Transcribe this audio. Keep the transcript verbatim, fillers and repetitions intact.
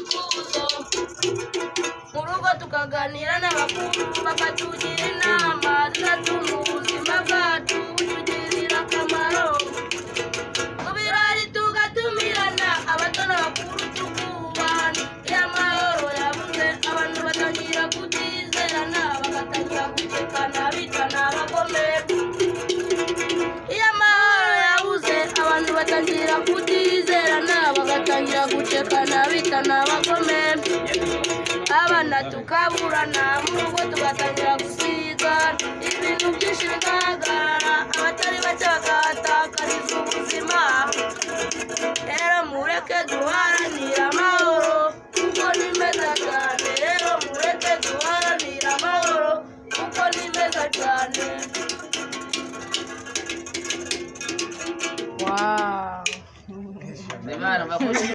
ibyifuzo mu rugo tukaganira n'abakuru bakatugira inama zizatuma ubuzima bwacu butugirira akamaro mu birori tugatumirana abato n'abakuru tukubahana iyo amahoro yabuze abantu batangira kutizerana bagatangira gucekana bitana abagome iyo amahoro yabuze abantu batangira kutizerana bagatangira gucekana bitana abagome abana tukaburana mu rugo tugatangira gusigana ibintu byinshi bikahagarara abatari bake bakahatakariza ubuzima rero mureke duharanira amahoro kuko ni meza cyane rero mureke duharanira amahoro kuko ni meza cyane. Wow.